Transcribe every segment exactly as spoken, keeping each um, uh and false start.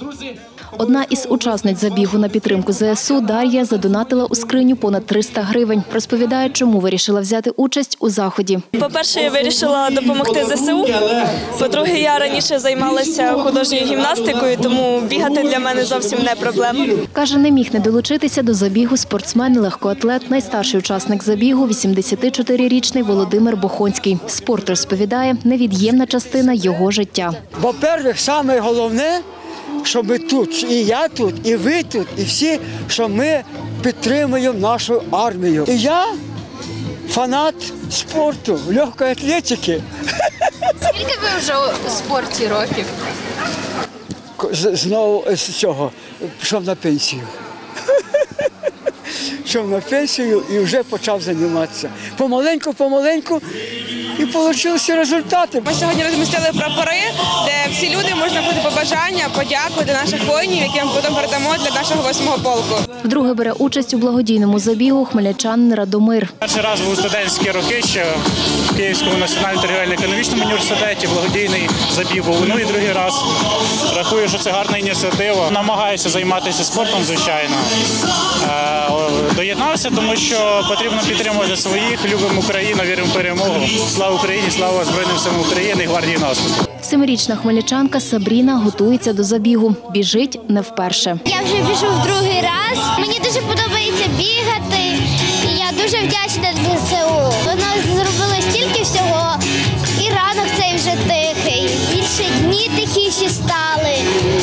Одна із учасниць забігу на підтримку зе ес у Дар'я задонатила у скриню понад триста гривень. Розповідає, чому вирішила взяти участь у заході. По-перше, я вирішила допомогти зе ес у. По-друге, я раніше займалася художньою гімнастикою, тому бігати для мене зовсім не проблема. Каже, не міг не долучитися до забігу спортсмен-легкоатлет, найстарший учасник забігу – вісімдесятичотирирічний Володимир Бохонський. Спорт, розповідає, невід'ємна частина його життя. По-перше, саме головне, що ми тут, і я тут, і ви тут, і всі, що ми підтримуємо нашу армію. І я фанат спорту, легкої атлетики. Скільки ви вже у спорті років? Знову з цього, пішов на пенсію. Пішов на пенсію і вже почав займатися. Помаленьку, помаленьку. І вийшли результати. Ми сьогодні розмістили прапори, де всі люди можуть написати побажання, подяку для наших воїнів, які ми потім передамо для нашого восьмого полку. Вдруге бере участь у благодійному забігу хмельничанин Радомир. Перший раз був студентські роки ще в Київському національному торгівельно-економічному університеті, благодійний забіг був. Ну і другий раз. Рахую, що це гарна ініціатива. Намагаюся займатися спортом, звичайно. Доєднався, тому що потрібно підтримувати своїх, любимо Україну, віримо в перемогу. Слава Україні, слава Збройним силам України і гвардії наступу. Семирічна хмельничанка Сабріна готується до забігу. Біжить не вперше. Я вже біжу в другий раз. Мені дуже подобається бігати. І я дуже вдячна зе ес у. Вона зробила стільки всього. І ранок цей вже тихий. Більше дні тихіші стали.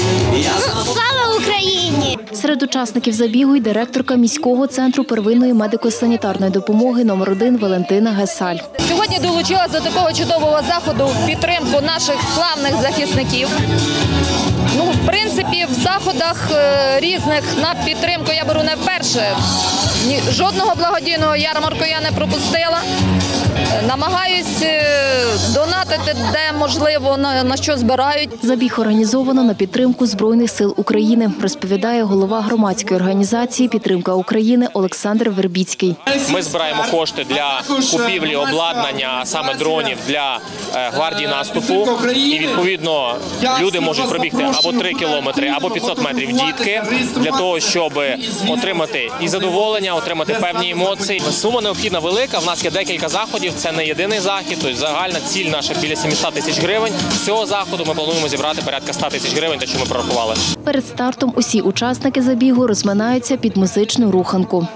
Слава Україні! Серед учасників забігу й директорка міського центру первинної медико-санітарної допомоги номер один Валентина Гесаль. Сьогодні долучилася до такого чудового заходу в підтримку наших славних захисників. Ну, в принципі, в заходах різних на підтримку я беру не вперше. Жодного благодійного ярмарку я не пропустила. Намагаюсь донатити, де можливо, на що збирають. Забіг організовано на підтримку Збройних сил України, розповідає голова громадської організації «Підтримка України» Олександр Вербіцький. Ми збираємо кошти для купівлі обладнання, саме дронів для гвардії наступу. І відповідно люди можуть пробігти або три кілометри, або п'ятсот метрів дітки, для того, щоб отримати і задоволення, отримати певні емоції. Сума необхідна велика, в нас є декілька заходів. Це не єдиний захід, тобто загальна ціль наша біля сімсот тисяч гривень. З цього заходу ми плануємо зібрати порядка ста тисяч гривень, те, що ми прорахували. Перед стартом усі учасники забігу розминаються під музичну руханку.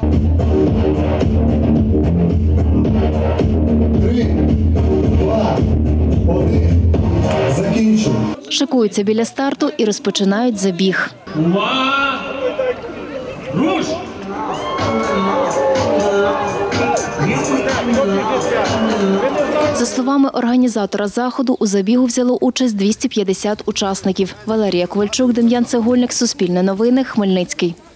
Три, два, один. Закінчуємо. Шикуються біля старту і розпочинають забіг. Увага! Руш! За словами організатора заходу, у забігу взяло участь двісті п'ятдесят учасників. Валерія Ковальчук, Дем'ян Цегольник, Суспільне новини, Хмельницький.